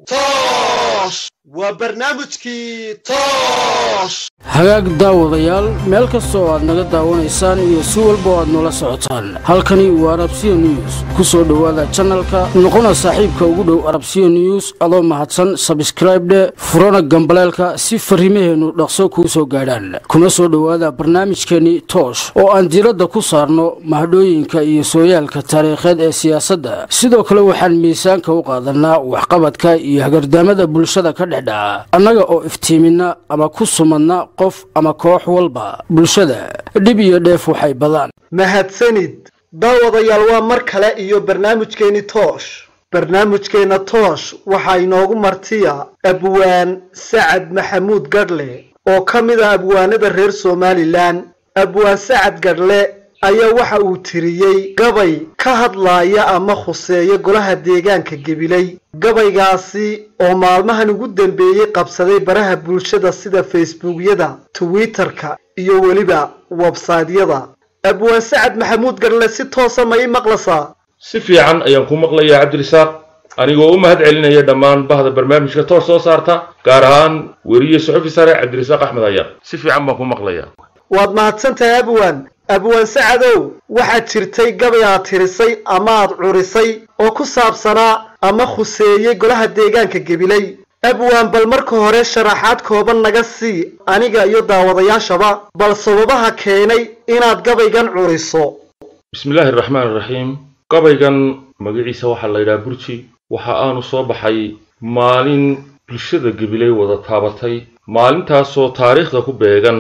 توش وبرنامجكي توش hagaag daawadayaal meel kastoo aad naga daawanaysaan iyo si walba aad noola socotaan halkani waa Arabsiyo News ku soo dhawaada channelka noqona saaxiibka ugu dhow Arabsiyo News adoo mahadsan subscribe furona gambaleelka si fariimaheenu dhaqso ku soo gaadhaan kuna soo dhawaada barnaamijkeeni Toosh oo aan diiradda ku saarno mahadooyinka iyo sooyaalka taariikheed ee siyaasadda sidoo kale waxaan miisaanka u qaadanaa waxqabadka iyo hagardaamada bulshada ka dhexdhaca annaga oo iftiimina ama ku sumadna qof ama koox walba bulshada dib iyo dheef waxay badaan mahadsanid daawadayaal waa mar kale iyo barnaamijkeeni Toosh waxa inoogu martiya abwaan Sacad Maxamuud Gadle oo kamid ah abwaanada reer Soomaaliland abwaan Sacad Gadle ayaa waxa uu tiriyay gabay ka hadlaaya ama khuseeyo golaha deegaanka Gabiley gabaygaasi oo maalmahan ugu dambeeyay qabsaday baraha bulshada sida Facebook-yada Twitter-ka iyo waliba website-yada abwaan Sacad Maxamuud Gadle si toos ah ma maqlaysaa si fiican ayaan ku maqlayaa Cabdirasaaq anigoo u mahad celinaya dhammaan bahda barnaamijka Toosh soo saarta gaar ahaan wariye suxufi sare Cabdirasaaq Axmed ayaa si fiican baan ku maqlayaa waad mahadsantahay abwaan Sacadow waxa jirtay gabay aad tirisay ama aad curisay oo ku saabsanaa ama khuseeyay golaha deegaanka Gabiley abwaan bal marka hore sharaxaad kooban naga sii aniga iyo daawadayaashaba bal sababaha keenay inaad gabaygan curiso bismillaahir rahmaanir rahiim gabaygan magaciisa waxa la yiraahdaa burji waxa aanu soo baxay maalin bulshada Gabiley wada taabatay maalintaas oo taariikhda ku beegan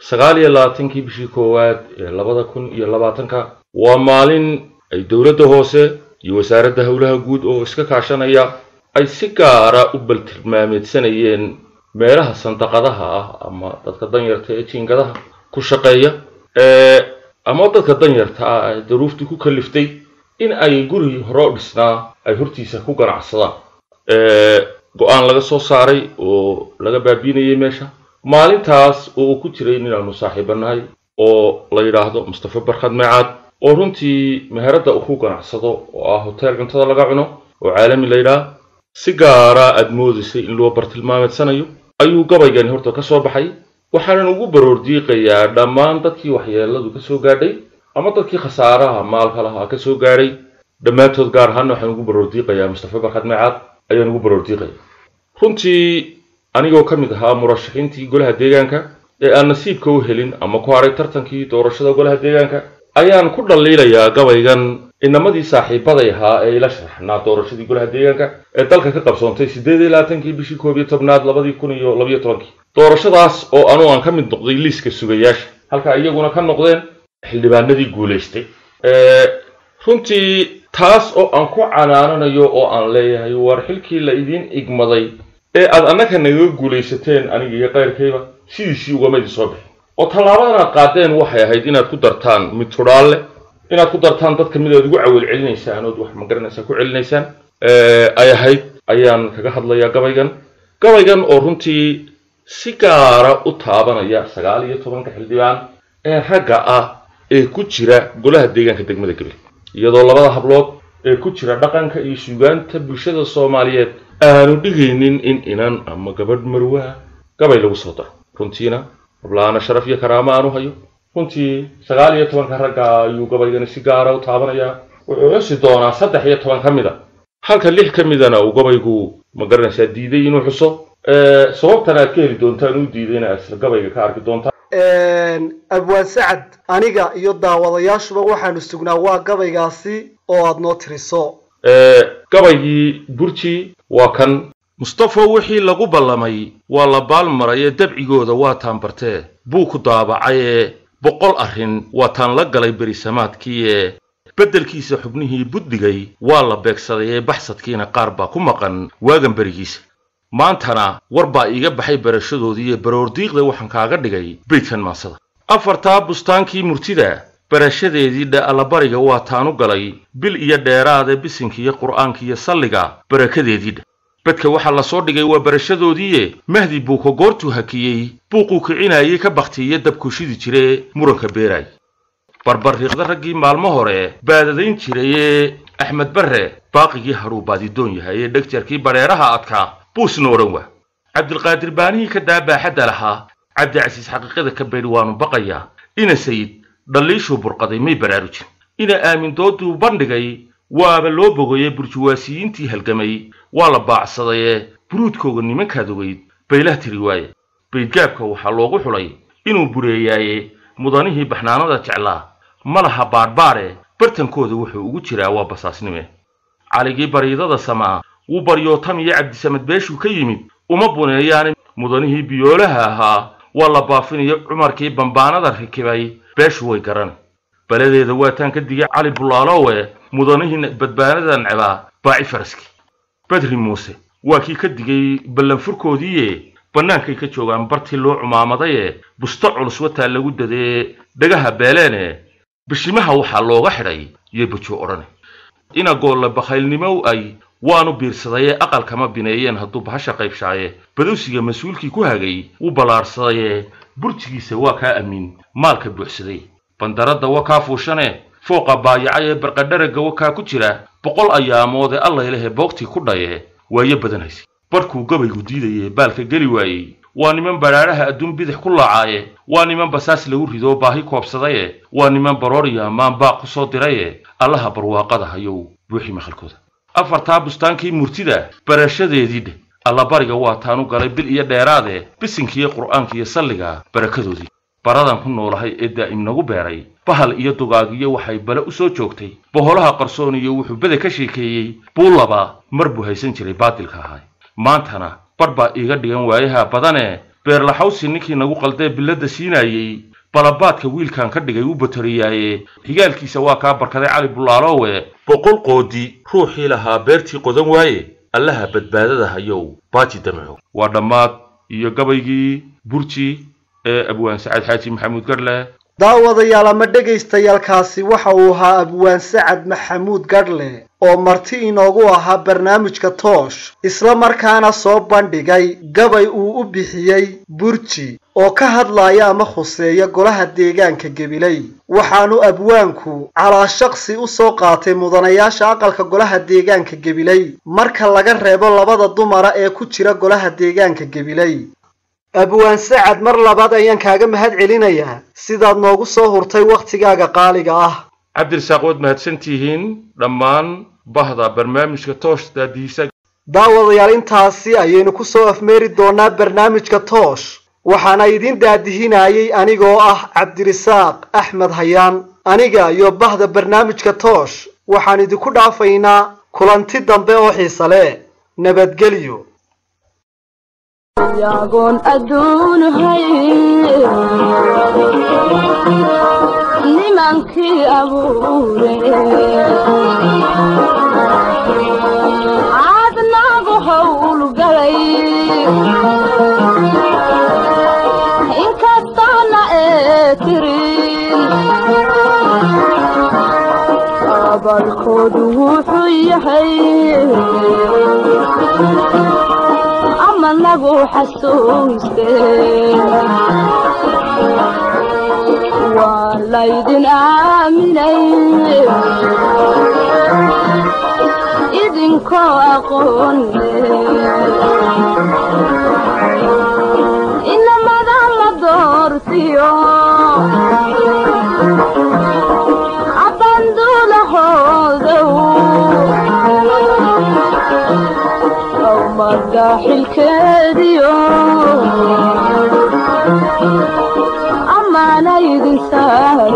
29 bishii koowaad ee 2020 waa maalin ay dawladda hoose iyo wasaaradda hawlaha guud oo iska kaashanaya ay si gaar ah u baltilmaameedsanayeen meelaha sandaqadaha ah ama dadka danyarta ee jiingadaha ku shaqeeya ama dadka danyarta ah ee duruuftu ku kaliftay in ay guri hore u dhisnaa ay hortiisa ku ganacsadaan go'aan laga soo saaray oo laga baabiinayay meesha maalintaas oo ku jiray inaanu saaxiibanahay oo la yiraahdo Mustafa Barkad Meecad oo runtii meherada uu ku ganacsado oo ah hotel cuntada laga cuno oo caalami la yiraahdo si gaar ah aad moodisay in loo bartilmaameedsanayo ayuu gabaygan horta ka soo baxay waxaan ugu baroordiiqayaa dhammaan dadkii waxyeeladu ka soo gaadhay ama dadkii khasaaraha maalka lahaa ka soo gaadhay dhamaatood gaar ahaan waxaan ugu baroordiiqayaa Mustafa Barkad Meecad ayaan ugu baroordiiqayaa runtii anigoo kamid ahaa murashaxiintii golaha deegaanka ee aan nasiibka u helin ama ku haray tartankii doorashada golaha deegaanka ayaan ku dhaliilayaa gabaygan inamadii saaxiibaday ahaa ee ila sharaxnaa doorashadii golaha deegaanka ee dalka ka qabsoontay 18 bishii 11 2012 doorashadaas oo aan ka mid noqday liiska sugayaasha halka iyaguna ka noqdeen xildhibaanadii guuleystay runtii taas oo aan ku canaananayo oo aan leeyahay war xilkii la idin igmaday ee aad annaka naga guuleysateen aniga iyo qayrkayba sidii uga mid soo bixin oo talaabadan aad qaadeen waxay ahayd inaad ku dartaan mid turaale inaad ku dartaan dadka mid aad ugu cawil celinaysaan oo wax ma garanaysaa ku celinaysaan ay ahayd ayaan kaga hadlayaa gabaygan oo runtii si gaar ah u taabanaya 19 xildhibaan ee ragga ah ee ku jira golaha deegaanka degmada Gabiley iyadoo labada hablood ee ku jira dhaqanka iyo suugaanta bulshada Soomaaliyeed aanu dhigaynin in inan ama gabadh marwa gabay lagu soo daro runtiina hablaana sharaf iyo karaama aanu hayo runtii 19 ragga ayuu gabaygan si gaar ah u taabanaya wuxuu xusi doonaa 13 kamida halka 6 kamidana uu gabaygu ma garanaysaa diiday inuu xuso sababtana aad ka heli doontaan uu diidayna asal gabayga ka arki doontaan abwaan Sacad aniga iyo daawadayaashuba waxaanu sugnaa waa gabaygaasi oo aad noo tiriso gabaygii burji waa kan Mustafa wixii lagu ballamay waa la baalmaray dabcigooda waa taan bartee buu ku daabacay 100 arrin waa taan la galay berisamaadkii bedelkiisa xubnihii buddigay waa la beegsaday baxsadkiina qaar baa ku maqan waagan barigiisa maantana war baa iga baxay barashadoodii baroordiiqda waxaan kaaga dhigay beedkan maasada afarta bustaankii murtida barashadeedii alla bariga waa taan u galay bil iyo dheeraade bisinkiyo quraankiyo salliga barakadeedii badka waxa la soo dhigay waa barashadoodii mahdi buu ka goortu hakiyay buuqu kicinayay ka baqtiyay dabku shidi jiray muranka beeray barbar riiqda raggii maalmo hore baadadayn jiray axmed barre baaqigii haruu baadidoon yahay ee dhegjarkii bareeraha adkaa buusna odhan waa cabdilqaadir baanihii ka daabaaxadda lahaa cabdicasiis xaqiiqada ka beedhi waanu baqayaa ina sayid dhaliishuu burqaday may baraarujin ina aamin dooduu bandhigay waaba loo bogoyey burjuwaasiyiintii halgamay waa la baacsadayee buruudkooga nimankaad ogeyd baylah tiri waaye baydgaabka waxaa loogu xulay inuu bureeyaaye mudanihii baxnaanada jeclaa ma laha baadhbaadhe bartankooda wuxuu ugu jiraa waa basaasnime caligii bariidada samaa wuu baryootam iyo cabdisamed beeshuu ka yimid uma buneeyaane mudanihii biyoolaha ahaa waa la baafinayo cumarkii bambaanada rikibay beeshu way garan baladeeda waataan ka digay cali bulaalowe mudanihii badbaanada necbaa baaci faraski badri muuse waa kii ka digay ballanfurkoodiiye bannaankay ka joogaan bartii loo cumaamadaye busto culus wataa lagu dadee dhagaha beeleene bishimaha waxaa looga xidhay iyo bujuu odhane ina goolla bakhaylnimo ay waanu biirsadayee aqalkama bineeyeen hadduu bahasha qaybshaaye badowsiga mas-uulkii ku hagay wuu ballaarsadayee burjigiisa waa kaa amiin maalka buuxsaday bandaradda waa kaa fuushane fooqa baayacay ee barqadharaga waa kaa ku jira 100 ayaamood ee allayleh boogtii ku dhaye waayo badanaysa barkuu gabaygu diidayee baalka geli waayey waa niman baraaraha adduun bidix ku laacaye waa niman basaas lagu rido baahi koobsadaye waa niman barooriya maan baa ku soo diraye allaha barwaaqada hayow buuxi maqalkooda afartaa bustaankii murtida barashadeedii dheh alla bariga waa taanu galay bil iyo dheeraade bisinkiiyo qur'aanka iyo salliga barakadoodii baradan ku noolahay ee daa'im nagu beeray bahal iyo dugaagiyo waxay bale u soo joogtay boholaha qarsoon iyo wuxuu bada ka sheekeeyey buulaba mar buu haysan jiray baadilka ahay maantana bar baa iiga dhigan waayaha badane beerlaxawsi ninkii nagu qaldee bilada siinayay balabaadka wiilkan ka dhigay u batariyaaye higaalkiisa waa kaa barkaday cali bulaalowe 100 qoodi ruuxii lahaa beertii qodan waaye allaha badbaadada hayow baaji damco waa dhammaad iyo gabaygii burji ee abwaan sacad xaaji maxamuud garle daawadayaal ama dhegaystayaalkaasi waxa uu ahaa abwaan sacad maxamuud garle oo marti inoogu ahaa barnaamijka toosh isla markaana soo bandhigay gabay uu u bixiyey burji oo ka hadlaya ama khuseeya golaha deegaanka Gabiley waxaanu abwaanku calaa shakhsi u soo qaatay mudanayaasha aqalka golaha deegaanka Gabiley marka laga reebo labada dumara ee ku jira golaha deegaanka Gabiley abwaan sacad mar labaad ayaan kaaga mahad celinayaa sidaad noogu soo hurtay waqtigaaga qaaliga ah cabdirasaaq wad mahadsantihiin dhammaan bahda barnaamijka toosh daadiisa daawadayaal intaasi ayaynu ku soo afmeeri doonaa barnaamijka toosh waxaana idin daadihinayay anigoo ah cabdirasaaq axmed hayaan aniga iyo bahda barnaamijka toosh waxaan idinku dhaafaynaa kulanti dambe oo xiiso leh nabadgelyo ياغون أدون هاي نمانكي أبوري عادنا بحول قلي إن كتانا اترين أبالكود وحيحي نبو حسوسته ولا يدن آمني إذن كاقون إنما ذا مدور فيه عبندو لهذا مداح الكاديو أما لا يدنسار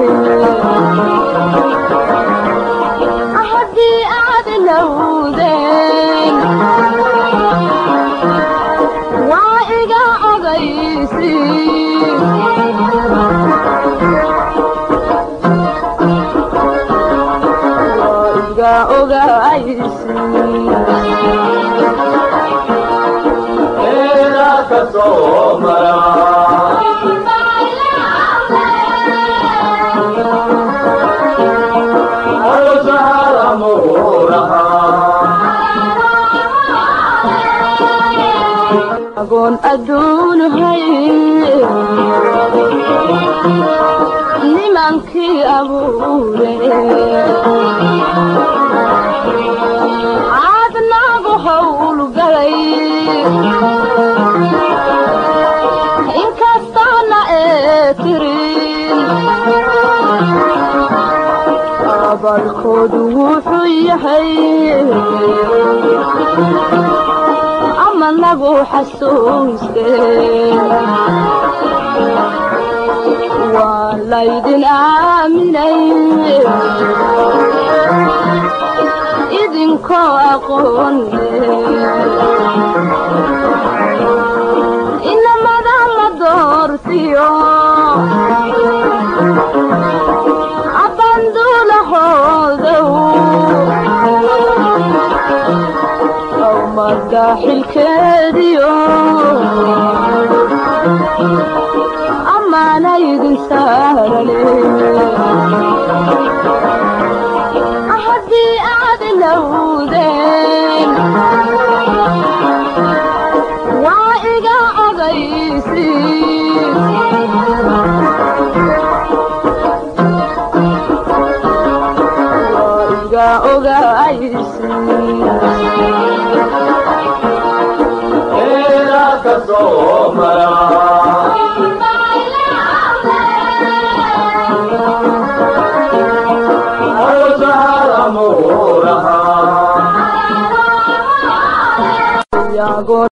أحدي أعد لودين وإيقا أغيسي وإيقا أغيسي Amor, agoon adduun hay nimankii abuure caadnaagu howlgalay inkastoona ee tirin abalkoodu wuxuu yahay ama lagu xasuuste waa laydin aaminay idinkoo aqoon inamada la doortiyo abanduulahoodow awmarka xilkeediyo amaana idin saarane haddii aad ilowdeen waa iga ogaysiin waa iga ogaysiin ka soo mara yago